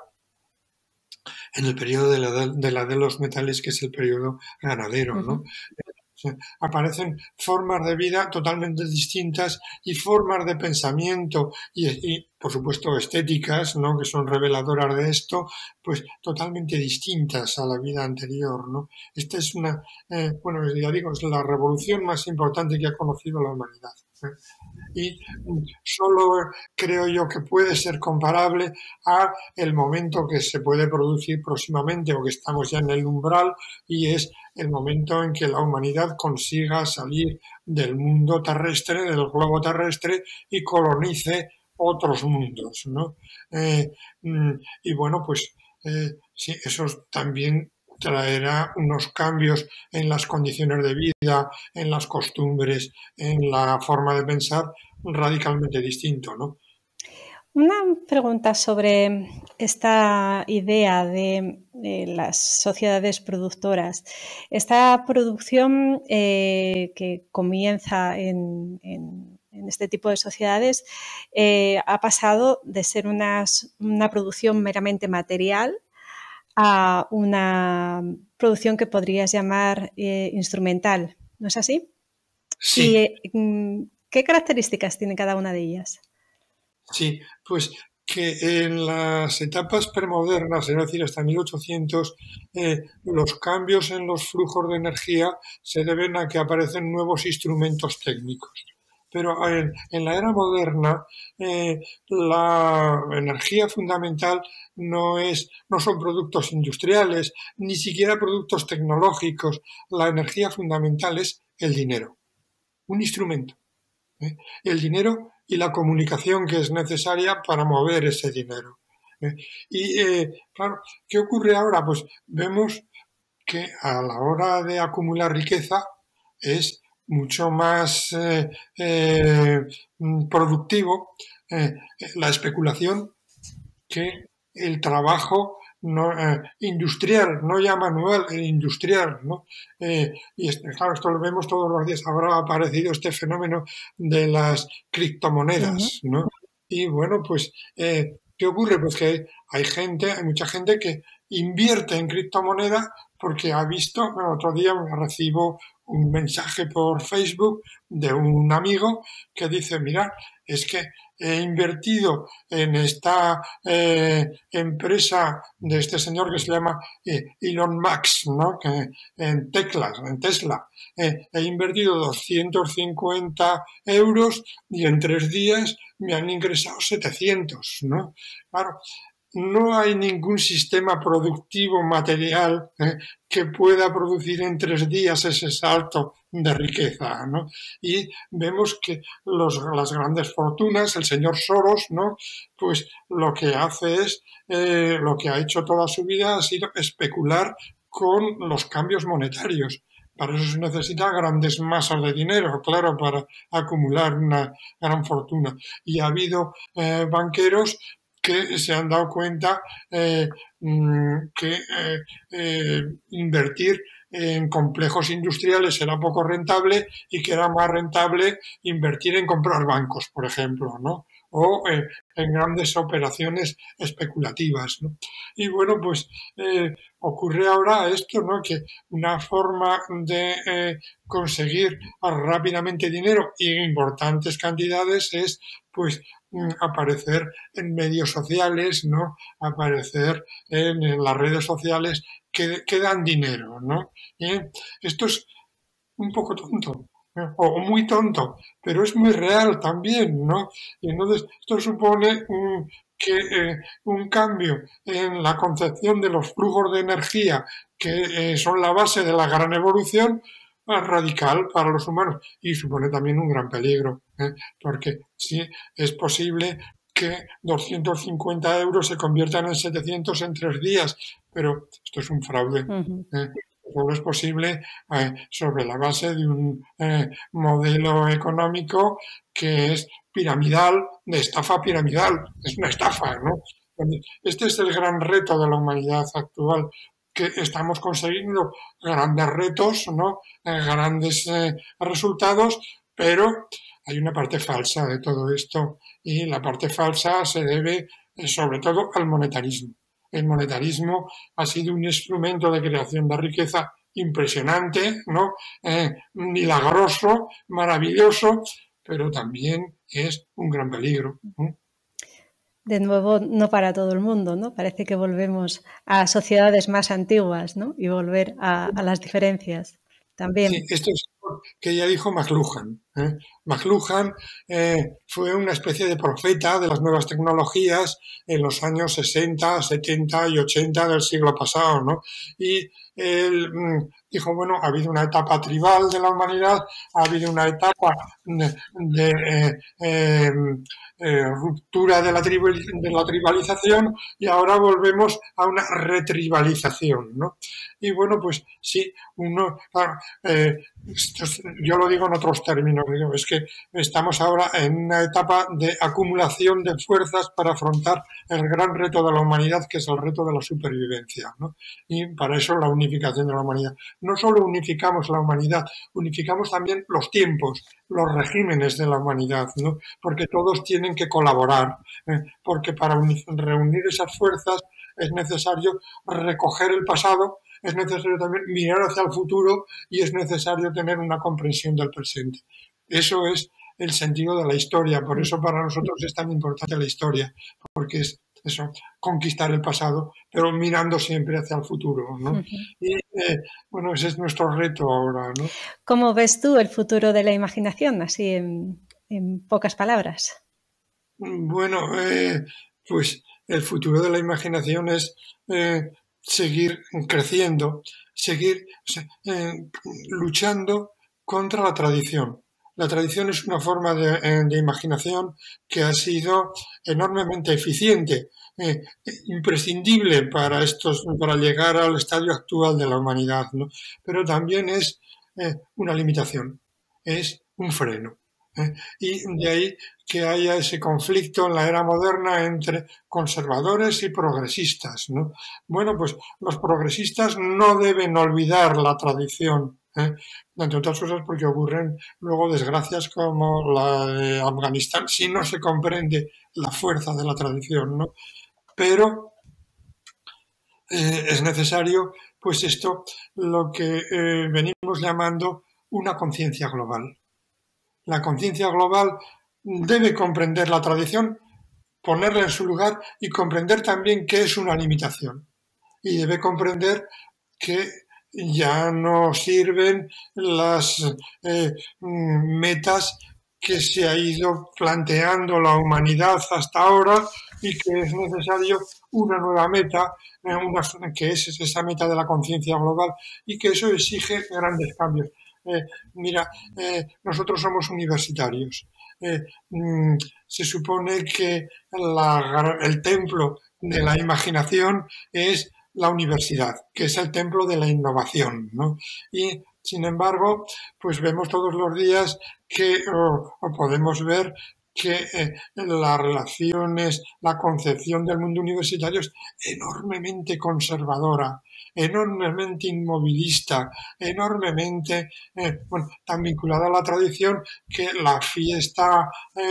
en el periodo de la de los metales, que es el periodo ganadero, ¿no? Ujú. Aparecen formas de vida totalmente distintas y formas de pensamiento por supuesto, estéticas, ¿no?, que son reveladoras de esto, pues totalmente distintas a la vida anterior, ¿no? Esta es bueno, ya digo, es la revolución más importante que ha conocido la humanidad, ¿eh? Y solo creo yo que puede ser comparable a el momento que se puede producir próximamente o que estamos ya en el umbral, y es el momento en que la humanidad consiga salir del mundo terrestre, del globo terrestre, y colonice otros mundos, ¿no? Y bueno, pues sí, eso también traerá unos cambios en las condiciones de vida, en las costumbres, en la forma de pensar radicalmente distinto, ¿no? Una pregunta sobre esta idea de las sociedades productoras. Esta producción que comienza en este tipo de sociedades ha pasado de ser una producción meramente material a una producción que podrías llamar instrumental, ¿no es así? ¿Y Sí, qué características tiene cada una de ellas? sí, pues que en las etapas premodernas, es decir, hasta 1800, los cambios en los flujos de energía se deben a que aparecen nuevos instrumentos técnicos. Pero en la era moderna, la energía fundamental no son productos industriales, ni siquiera productos tecnológicos. La energía fundamental es el dinero, un instrumento, ¿eh? El dinero y la comunicación que es necesaria para mover ese dinero, ¿eh? Y claro, ¿qué ocurre ahora? Pues vemos que a la hora de acumular riqueza es mucho más productivo la especulación que el trabajo no, industrial, no ya manual, industrial, ¿no? Claro, esto lo vemos todos los días. Ahora ha aparecido este fenómeno de las criptomonedas, ¿no? Y bueno, pues, ¿qué ocurre? Pues que hay mucha gente que invierte en criptomonedas porque ha visto, bueno, otro día recibo un mensaje por Facebook de un amigo que dice, mira, es que he invertido en esta empresa de este señor que se llama Elon Musk, ¿no? Que en Tesla. He invertido 250 euros y en 3 días me han ingresado 700, ¿no? Claro, no hay ningún sistema productivo material que pueda producir en 3 días ese salto de riqueza, ¿no? Y vemos que las grandes fortunas, el señor Soros, ¿no? Pues lo que hace es, lo que ha hecho toda su vida ha sido especular con los cambios monetarios. Para eso se necesita grandes masas de dinero, claro, para acumular una gran fortuna. Y ha habido banqueros que se han dado cuenta que invertir en complejos industriales era poco rentable y que era más rentable invertir en comprar bancos, por ejemplo, ¿no? O en grandes operaciones especulativas, ¿no? Y bueno, pues ocurre ahora esto, ¿no? Que una forma de conseguir rápidamente dinero y en importantes cantidades es, pues, aparecer en medios sociales, ¿no? Aparecer en las redes sociales que dan dinero, ¿no? Esto es un poco tonto, o muy tonto, pero es muy real también, ¿no? Y entonces esto supone un cambio en la concepción de los flujos de energía que son la base de la gran evolución radical para los humanos y supone también un gran peligro, porque sí es posible que 250 euros se conviertan en 700 en 3 días, pero esto es un fraude. Solo es posible sobre la base de un modelo económico que es piramidal, de estafa piramidal. Es una estafa, ¿no? Este es el gran reto de la humanidad actual, que estamos consiguiendo grandes retos, ¿no? Grandes resultados, pero hay una parte falsa de todo esto y la parte falsa se debe sobre todo al monetarismo. El monetarismo ha sido un instrumento de creación de riqueza impresionante, ¿no? Milagroso, maravilloso, pero también es un gran peligro, ¿no? De nuevo, no para todo el mundo, ¿no? Parece que volvemos a sociedades más antiguas, ¿no? Y volver a las diferencias también. Sí, esto es que ya dijo McLuhan. McLuhan fue una especie de profeta de las nuevas tecnologías en los años 60, 70 y 80 del siglo pasado, ¿no? Y él dijo, bueno, ha habido una etapa tribal de la humanidad, ha habido una etapa de ruptura de la tribalización y ahora volvemos a una retribalización, ¿no? Y bueno, pues sí, yo lo digo en otros términos, digo, es que estamos ahora en una etapa de acumulación de fuerzas para afrontar el gran reto de la humanidad, que es el reto de la supervivencia, ¿no? Y para eso la unificación de la humanidad. No solo unificamos la humanidad, unificamos también los tiempos, los regímenes de la humanidad, ¿no? Porque todos tienen que colaborar, porque para reunir esas fuerzas es necesario recoger el pasado, es necesario también mirar hacia el futuro y es necesario tener una comprensión del presente. Eso es el sentido de la historia, por eso para nosotros es tan importante la historia, porque es eso, conquistar el pasado, pero mirando siempre hacia el futuro, ¿no? Y bueno, ese es nuestro reto ahora, ¿no? ¿Cómo ves tú el futuro de la imaginación, así en pocas palabras? Bueno, pues el futuro de la imaginación es seguir creciendo, seguir luchando contra la tradición. La tradición es una forma de imaginación que ha sido enormemente eficiente, imprescindible para llegar al estadio actual de la humanidad, ¿no? Pero también es una limitación. es un freno. Y de ahí que haya ese conflicto en la era moderna entre conservadores y progresistas, ¿no? Bueno, pues los progresistas no deben olvidar la tradición, entre otras cosas porque ocurren luego desgracias como la de Afganistán si no se comprende la fuerza de la tradición, ¿no? Pero es necesario, pues esto, lo que venimos llamando una conciencia global. La conciencia global debe comprender la tradición, ponerla en su lugar y comprender también qué es una limitación. Y debe comprender que ya no sirven las metas que se ha ido planteando la humanidad hasta ahora y que es necesario una nueva meta, que es esa meta de la conciencia global y que eso exige grandes cambios. Mira, nosotros somos universitarios. Se supone que el templo de la imaginación es la universidad, que es el templo de la innovación, ¿no? Y, sin embargo, pues vemos todos los días que, o podemos ver que las relaciones, la concepción del mundo universitario es enormemente conservadora, enormemente inmovilista, enormemente tan vinculada a la tradición que la fiesta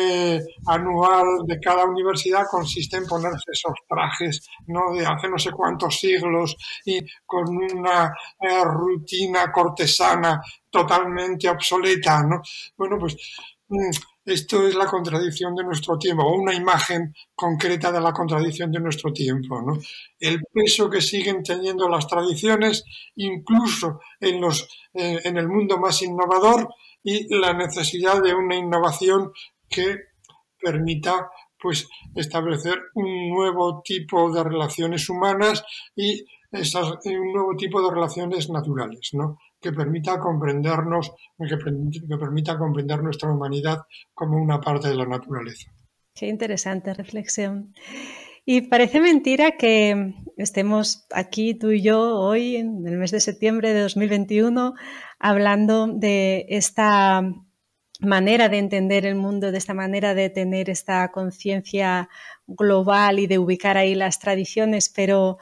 anual de cada universidad consiste en ponerse esos trajes, ¿no?, de hace no sé cuántos siglos y con una rutina cortesana totalmente obsoleta, ¿no? Bueno, pues esto es la contradicción de nuestro tiempo, o una imagen concreta de la contradicción de nuestro tiempo, ¿no? El peso que siguen teniendo las tradiciones, incluso en el mundo más innovador, y la necesidad de una innovación que permita, pues, establecer un nuevo tipo de relaciones humanas y un nuevo tipo de relaciones naturales, ¿no?, que permita comprendernos, que permita comprender nuestra humanidad como una parte de la naturaleza. Qué interesante reflexión. Y parece mentira que estemos aquí tú y yo hoy, en el mes de septiembre de 2021, hablando de esta manera de entender el mundo, de esta manera de tener esta conciencia global y de ubicar ahí las tradiciones, pero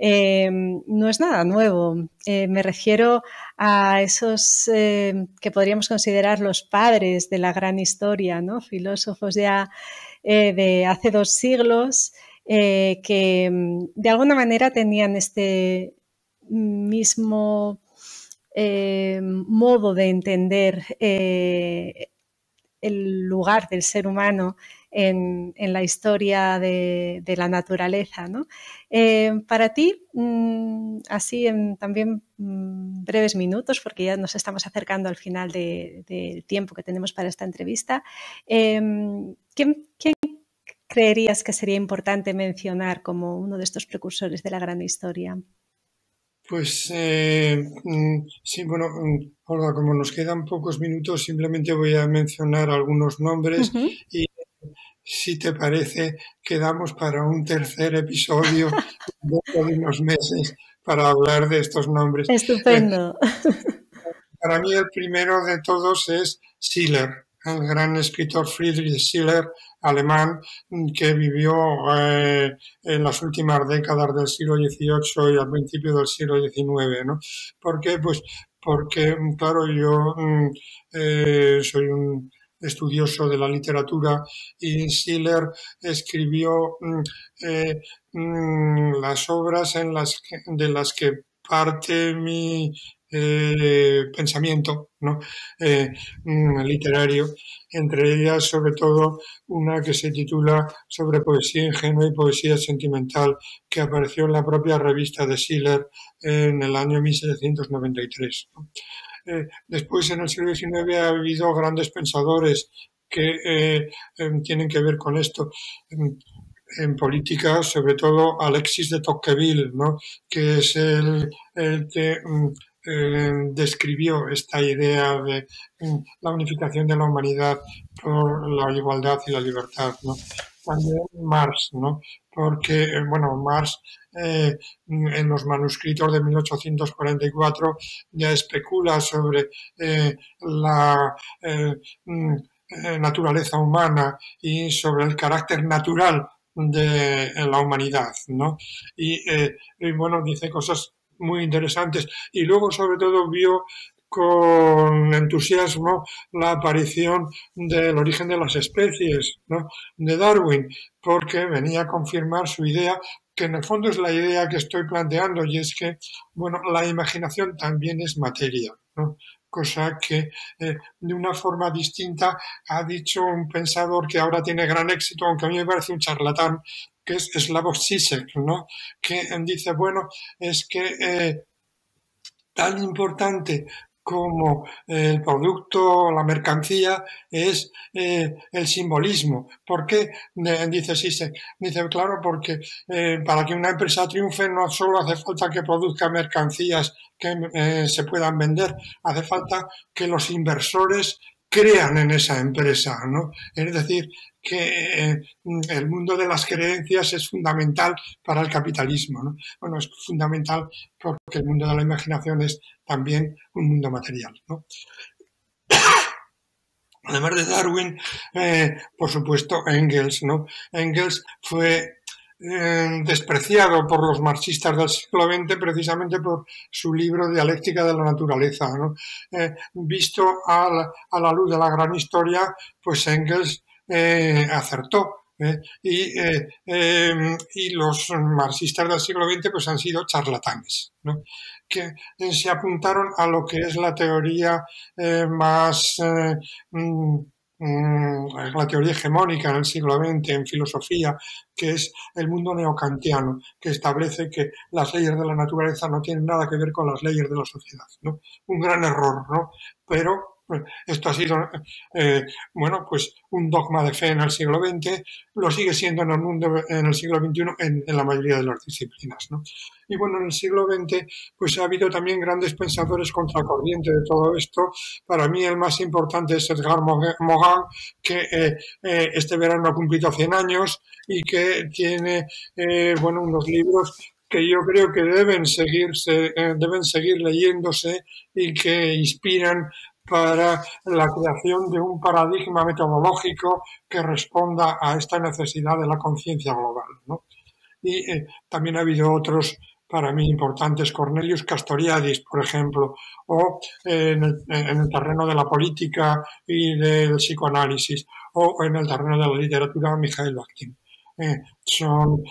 no es nada nuevo. Me refiero a esos que podríamos considerar los padres de la gran historia, ¿no? Filósofos ya de hace 2 siglos que de alguna manera tenían este mismo modo de entender el lugar del ser humano en la historia de la naturaleza, ¿no? Para ti, así en también breves minutos, porque ya nos estamos acercando al final del tiempo que tenemos para esta entrevista, ¿quién creerías que sería importante mencionar como uno de estos precursores de la gran historia? Pues sí, bueno, Olga, como nos quedan pocos minutos, simplemente voy a mencionar algunos nombres y si te parece, quedamos para un tercer episodio dentro de unos meses para hablar de estos nombres. Estupendo. Para mí el primero de todos es Schiller, el gran escritor Friedrich Schiller, alemán, que vivió en las últimas décadas del siglo XVIII y al principio del siglo XIX, ¿no? ¿Por qué? Pues porque, claro, yo soy un estudioso de la literatura y Schiller escribió las obras de las que parte mi pensamiento, ¿no?, literario, entre ellas sobre todo una que se titula Sobre poesía ingenua y poesía sentimental, que apareció en la propia revista de Schiller en el año 1793, ¿no? Después, en el siglo XIX, ha habido grandes pensadores que tienen que ver con esto. En política, sobre todo Alexis de Tocqueville, ¿no?, que es el que describió esta idea de la unificación de la humanidad por la igualdad y la libertad, ¿no? también Marx, ¿no? Porque, bueno, Marx en los manuscritos de 1844 ya especula sobre la naturaleza humana y sobre el carácter natural de la humanidad, ¿no? Y bueno, dice cosas muy interesantes. Y luego, sobre todo, vio con entusiasmo la aparición del origen de las especies, ¿no? De Darwin, porque venía a confirmar su idea, que en el fondo es la idea que estoy planteando, y es que, bueno, la imaginación también es materia, ¿no? Cosa que de una forma distinta ha dicho un pensador que ahora tiene gran éxito, aunque a mí me parece un charlatán, que es Slavoj Žižek, ¿no? Que dice, bueno, es que tan importante como el producto, la mercancía, es el simbolismo. ¿Por qué? Dice Sisek. Dice, claro, porque para que una empresa triunfe no solo hace falta que produzca mercancías que se puedan vender, hace falta que los inversores crean en esa empresa, ¿no? Es decir, que el mundo de las creencias es fundamental para el capitalismo, ¿no? Bueno, es fundamental porque el mundo de la imaginación es también un mundo material, ¿no? Además de Darwin, por supuesto, Engels, ¿no? Engels fue despreciado por los marxistas del siglo XX precisamente por su libro Dialéctica de la Naturaleza, ¿no? Visto a la luz de la gran historia, pues Engels acertó. Y los marxistas del siglo XX pues han sido charlatanes, ¿no? Que se apuntaron a lo que es la teoría más la teoría hegemónica en el siglo XX en filosofía, que es el mundo neocantiano, que establece que las leyes de la naturaleza no tienen nada que ver con las leyes de la sociedad, ¿no? Un gran error, ¿no? Pero esto ha sido, bueno, pues un dogma de fe en el siglo XX, lo sigue siendo en el mundo en el siglo XXI en la mayoría de las disciplinas, ¿no? Y bueno, en el siglo XX pues ha habido también grandes pensadores contracorriente de todo esto. Para mí el más importante es Edgar Morin, que este verano ha cumplido 100 años y que tiene, bueno, unos libros que yo creo que deben seguir leyéndose y que inspiran para la creación de un paradigma metodológico que responda a esta necesidad de la conciencia global, ¿no? Y también ha habido otros para mí importantes, Cornelius Castoriadis, por ejemplo, o en el terreno de la política y del psicoanálisis, o en el terreno de la literatura, Mikhail Bakhtin. Son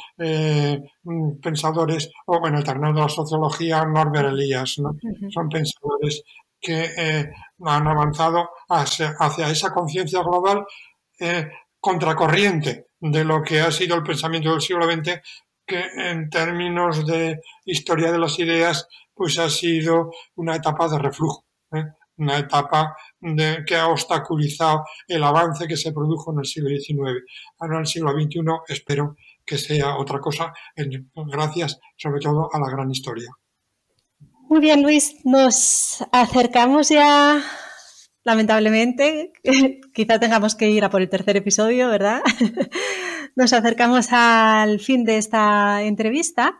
pensadores, o en el terreno de la sociología, Norbert Elias, ¿no? Son pensadores que han avanzado hacia esa conciencia global contracorriente de lo que ha sido el pensamiento del siglo XX, que en términos de historia de las ideas, pues ha sido una etapa de reflujo, una etapa que ha obstaculizado el avance que se produjo en el siglo XIX. Ahora en el siglo XXI espero que sea otra cosa, gracias sobre todo a la gran historia. Muy bien, Luis, nos acercamos ya, lamentablemente, quizá tengamos que ir a por el tercer episodio, ¿verdad? Nos acercamos al fin de esta entrevista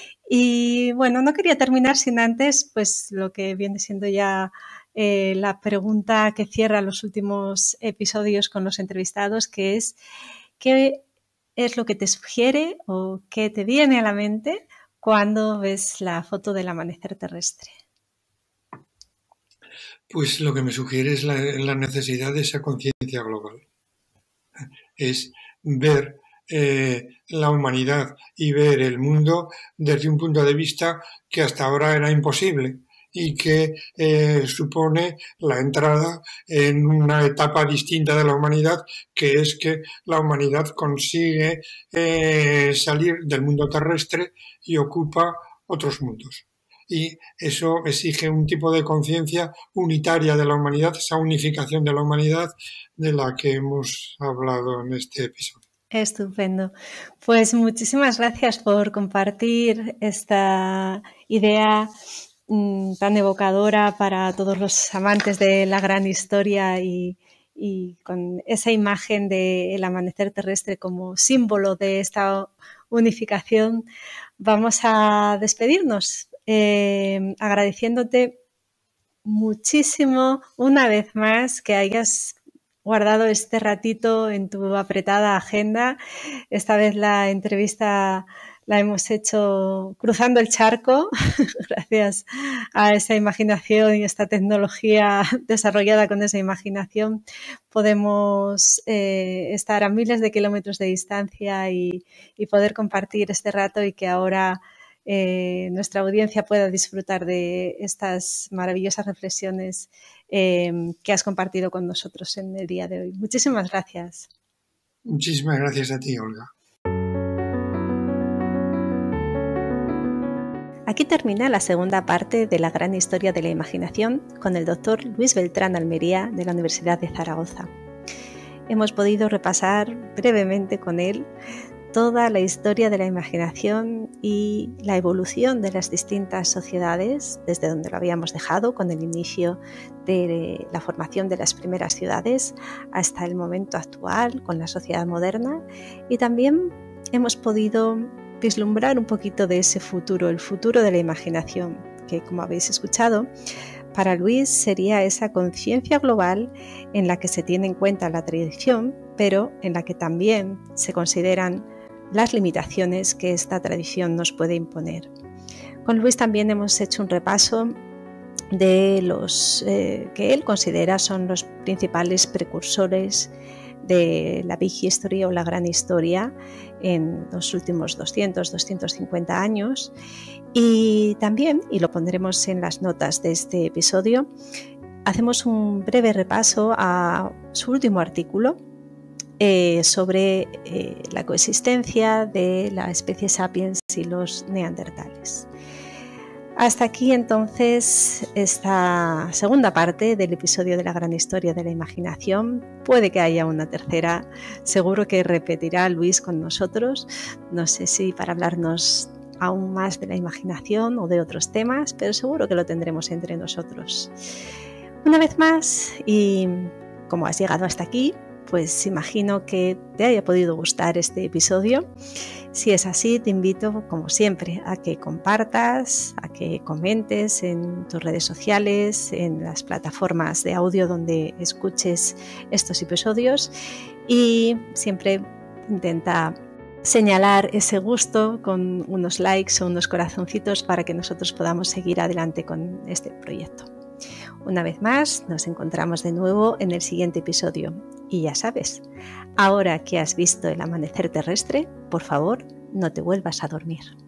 y bueno, no quería terminar sin antes pues lo que viene siendo ya la pregunta que cierra los últimos episodios con los entrevistados, que es ¿qué es lo que te sugiere o qué te viene a la mente cuando ves la foto del amanecer terrestre? Pues lo que me sugiere es la necesidad de esa conciencia global. Es ver la humanidad y ver el mundo desde un punto de vista que hasta ahora era imposible y que supone la entrada en una etapa distinta de la humanidad, que es que la humanidad consigue salir del mundo terrestre y ocupa otros mundos. Y eso exige un tipo de conciencia unitaria de la humanidad, esa unificación de la humanidad de la que hemos hablado en este episodio. Estupendo. Pues muchísimas gracias por compartir esta idea tan evocadora para todos los amantes de la gran historia y y con esa imagen del amanecer terrestre como símbolo de esta unificación, vamos a despedirnos agradeciéndote muchísimo una vez más que hayas guardado este ratito en tu apretada agenda. Esta vez la entrevista la hemos hecho cruzando el charco, gracias a esa imaginación y esta tecnología desarrollada con esa imaginación. Podemos estar a miles de kilómetros de distancia y poder compartir este rato y que ahora nuestra audiencia pueda disfrutar de estas maravillosas reflexiones que has compartido con nosotros en el día de hoy. Muchísimas gracias. Muchísimas gracias a ti, Olga. Aquí termina la segunda parte de la gran historia de la imaginación con el doctor Luis Beltrán Almería de la Universidad de Zaragoza. Hemos podido repasar brevemente con él toda la historia de la imaginación y la evolución de las distintas sociedades desde donde lo habíamos dejado con el inicio de la formación de las primeras ciudades hasta el momento actual con la sociedad moderna, y también hemos podido vislumbrar un poquito de ese futuro, el futuro de la imaginación, que como habéis escuchado, para Luis sería esa conciencia global en la que se tiene en cuenta la tradición, pero en la que también se consideran las limitaciones que esta tradición nos puede imponer. Con Luis también hemos hecho un repaso de los que él considera son los principales precursores de la Big History o la Gran Historia en los últimos 200-250 años, y también, y lo pondremos en las notas de este episodio, hacemos un breve repaso a su último artículo sobre la coexistencia de la especie sapiens y los neandertales. Hasta aquí entonces esta segunda parte del episodio de la gran historia de la imaginación. Puede que haya una tercera, seguro que repetirá Luis con nosotros, no sé si para hablarnos aún más de la imaginación o de otros temas, pero seguro que lo tendremos entre nosotros. Una vez más, y como has llegado hasta aquí, pues imagino que te haya podido gustar este episodio. Si es así, te invito, como siempre, a que compartas, a que comentes en tus redes sociales, en las plataformas de audio donde escuches estos episodios, y siempre intenta señalar ese gusto con unos likes o unos corazoncitos para que nosotros podamos seguir adelante con este proyecto. Una vez más, nos encontramos de nuevo en el siguiente episodio. Y ya sabes, ahora que has visto el amanecer terrestre, por favor, no te vuelvas a dormir.